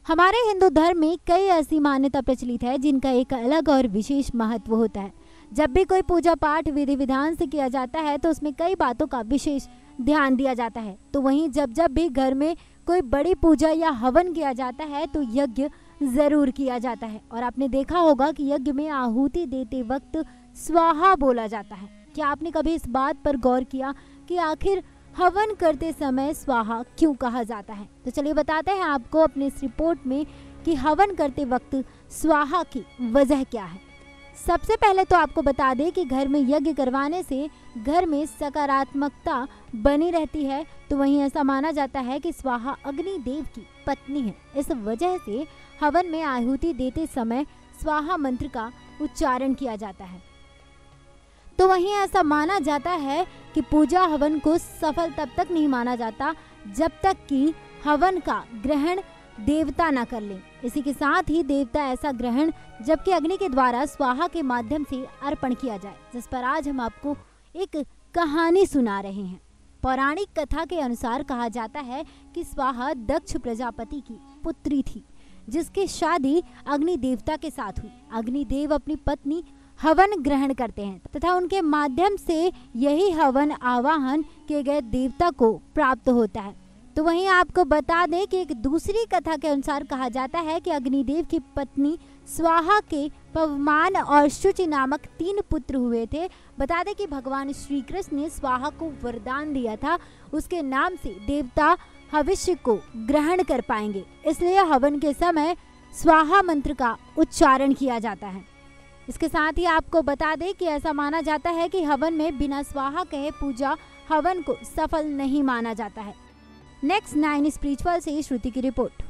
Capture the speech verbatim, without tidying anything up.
हमारे हिंदू धर्म में कई ऐसी मान्यता प्रचलित है जिनका एक अलग और विशेष महत्व होता है। जब भी कोई पूजा पाठ विधि विधान से किया जाता है तो उसमें कई बातों का विशेष ध्यान दिया जाता है। तो वहीं जब जब भी घर में कोई बड़ी पूजा या हवन किया जाता है तो यज्ञ जरूर किया जाता है। और आपने देखा होगा कि यज्ञ में आहुति देते वक्त स्वाहा बोला जाता है। क्या आपने कभी इस बात पर गौर किया कि आखिर हवन करते समय स्वाहा क्यों कहा जाता है? तो चलिए बताते हैं आपको अपने इस रिपोर्ट में कि हवन करते वक्त स्वाहा की वजह क्या है। सबसे पहले तो आपको बता दें कि घर में यज्ञ करवाने से घर में सकारात्मकता बनी रहती है। तो वहीं ऐसा माना जाता है कि स्वाहा अग्नि देव की पत्नी है। इस वजह से हवन में आहुति देते समय स्वाहा मंत्र का उच्चारण किया जाता है। तो वहीं ऐसा माना जाता है कि पूजा हवन को सफल तब तक नहीं माना जाता जब तक कि हवन का ग्रहण देवता न कर लें। इसी के साथ ही देवता ऐसा ग्रहण जबकि अग्नि के द्वारा स्वाहा के माध्यम से अर्पण किया जाए, जिस पर आज हम आपको एक कहानी सुना रहे हैं। पौराणिक कथा के अनुसार कहा जाता है कि स्वाहा दक्ष प्रजापति की पुत्री थी जिसकी शादी अग्नि देवता के साथ हुई। अग्निदेव अपनी पत्नी हवन ग्रहण करते हैं तथा उनके माध्यम से यही हवन आवाहन किए गए देवता को प्राप्त होता है। तो वहीं आपको बता दें कि एक दूसरी कथा के अनुसार कहा जाता है कि अग्निदेव की पत्नी स्वाहा के पवमान और शुचि नामक तीन पुत्र हुए थे। बता दें कि भगवान श्री कृष्ण ने स्वाहा को वरदान दिया था उसके नाम से देवता भविष्य को ग्रहण कर पाएंगे, इसलिए हवन के समय स्वाहा मंत्र का उच्चारण किया जाता है। इसके साथ ही आपको बता दें कि ऐसा माना जाता है कि हवन में बिना स्वाहा कहे पूजा हवन को सफल नहीं माना जाता है। नेक्स्ट नाइन स्पिरिचुअल से श्रुति की रिपोर्ट।